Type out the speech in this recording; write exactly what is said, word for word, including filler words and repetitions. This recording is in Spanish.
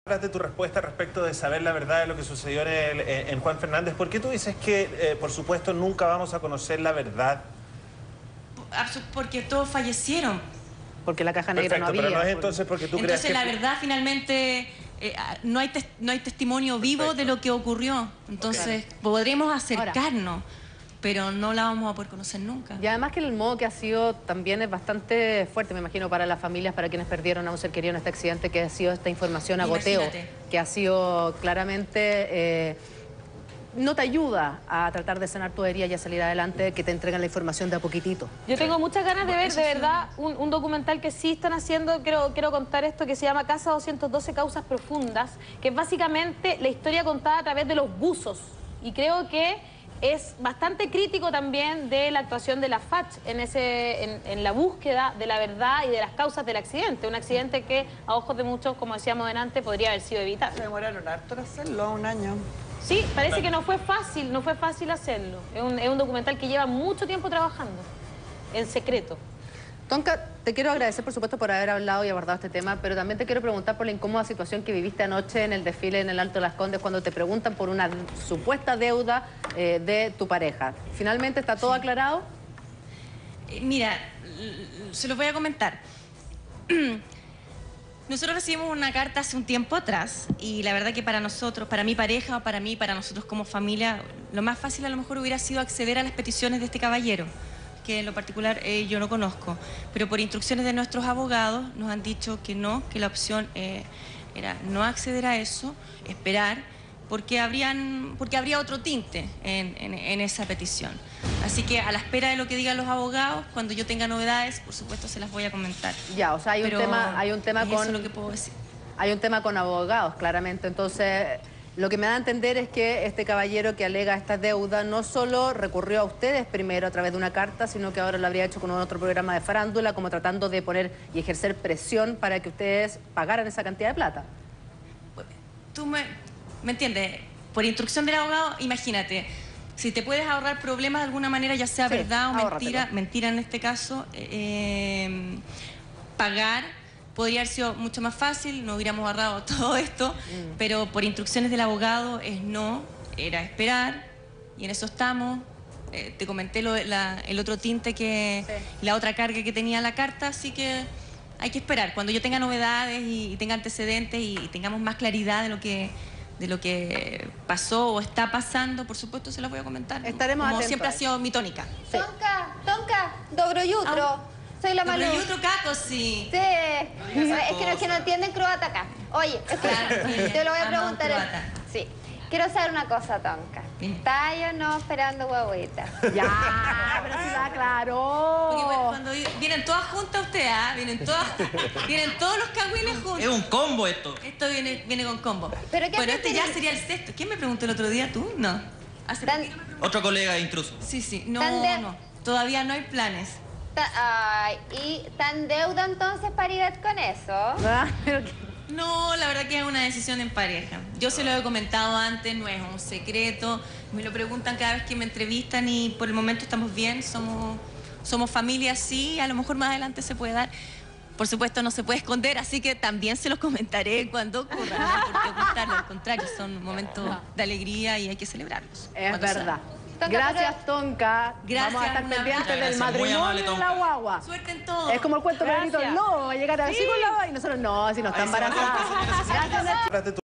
de tu respuesta respecto de saber la verdad de lo que sucedió en, el, en Juan Fernández. ¿Por qué tú dices que, eh, por supuesto, nunca vamos a conocer la verdad? Porque todos fallecieron. Porque la caja negra Perfecto, no había. Pero no es entonces porque tú entonces, creas que... la verdad, finalmente, eh, no, hay tes no hay testimonio vivo Perfecto. de lo que ocurrió. Entonces, okay. podremos acercarnos. Ahora, pero no la vamos a poder conocer nunca. Y además que el modo que ha sido también es bastante fuerte, me imagino, para las familias, para quienes perdieron a un ser querido en este accidente, que ha sido esta información a goteo, que ha sido claramente... Eh, no te ayuda a tratar de sanar tu herida y a salir adelante, que te entregan la información de a poquitito. Yo tengo muchas ganas de ver, de verdad, un, un documental que sí están haciendo, quiero, quiero contar esto, que se llama Casa doscientos doce Causas Profundas, que es básicamente la historia contada a través de los buzos. Y creo que es bastante crítico también de la actuación de la F A C H en, ese, en, en la búsqueda de la verdad y de las causas del accidente. Un accidente que, a ojos de muchos, como decíamos delante, podría haber sido evitado. Se demoraron harto en hacerlo, un año. Sí, parece que no fue fácil, no fue fácil hacerlo. Es un, es un documental que lleva mucho tiempo trabajando, en secreto. Tonka, te quiero agradecer, por supuesto, por haber hablado y abordado este tema, pero también te quiero preguntar por la incómoda situación que viviste anoche en el desfile en el Alto de las Condes, cuando te preguntan por una supuesta deuda eh, de tu pareja. ¿Finalmente está todo sí. aclarado? Eh, mira, se los voy a comentar. Nosotros recibimos una carta hace un tiempo atrás y la verdad que para nosotros, para mi pareja o para mí, para nosotros como familia, lo más fácil a lo mejor hubiera sido acceder a las peticiones de este caballero, que en lo particular eh, yo no conozco, pero por instrucciones de nuestros abogados nos han dicho que no, que la opción eh, era no acceder a eso, esperar, porque, habrían, porque habría otro tinte en, en, en esa petición. Así que a la espera de lo que digan los abogados, cuando yo tenga novedades, por supuesto se las voy a comentar. Ya, o sea, hay un pero tema, hay un tema es con... eso lo que puedo decir. Hay un tema con abogados, claramente, entonces... Lo que me da a entender es que este caballero que alega esta deuda no solo recurrió a ustedes primero a través de una carta, sino que ahora lo habría hecho con otro programa de farándula, como tratando de poner y ejercer presión para que ustedes pagaran esa cantidad de plata. Tú me, me entiendes, por instrucción del abogado, imagínate, si te puedes ahorrar problemas de alguna manera, ya sea sí, verdad o mentira, mentira en este caso, eh, pagar... Podría haber sido mucho más fácil, no hubiéramos ahorrado todo esto, mm. pero por instrucciones del abogado es no, era esperar, y en eso estamos. Eh, te comenté lo, la, el otro tinte, que sí. la otra carga que tenía la carta, así que hay que esperar. Cuando yo tenga novedades y, y tenga antecedentes y, y tengamos más claridad de lo que... de lo que pasó o está pasando, por supuesto se los voy a comentar. Estaremos Como atentos. siempre ha sido mi tónica. Sí. Tonka, Tonka, dobro yutro. Ah. Soy la Malu. Pero yo otro caco, sí. Sí. Es que no, es que no entienden croata acá. Oye, escucha, claro, te lo voy a preguntar. El... Sí. Quiero saber una cosa, Tonka. ¿Está o no esperando guagüita? Ya, pero si la aclaró. Porque bueno, cuando vienen todas juntas ustedes, ¿ah? Vienen todas, vienen todos los cagüines juntos. Es un combo esto. Esto viene, viene con combo. Pero, ¿qué bueno, este ya sería el sexto. ¿Quién me preguntó el otro día? ¿Tú? No. Hace Tan... Otro colega intruso. Sí, sí. No, de... no. Todavía no hay planes. Ay, ¿y tan deuda entonces paridad con eso? Ah, pero... No, la verdad que es una decisión en pareja. Yo se lo he comentado antes, no es un secreto. Me lo preguntan cada vez que me entrevistan y por el momento estamos bien, somos, somos familia, sí, a lo mejor más adelante se puede dar. Por supuesto no se puede esconder, así que también se los comentaré cuando ocurra. No hay por qué ocultarlo, al contrario, son momentos de alegría y hay que celebrarlos. Es verdad. Gracias, Tonka. Gracias. Vamos a estar pendientes del matrimonio de la guagua. Suerte en todo. Es como el cuento Pedrito, no, va a llegar así sí. con la guagua y nosotros no, si no está embarazada. Gracias.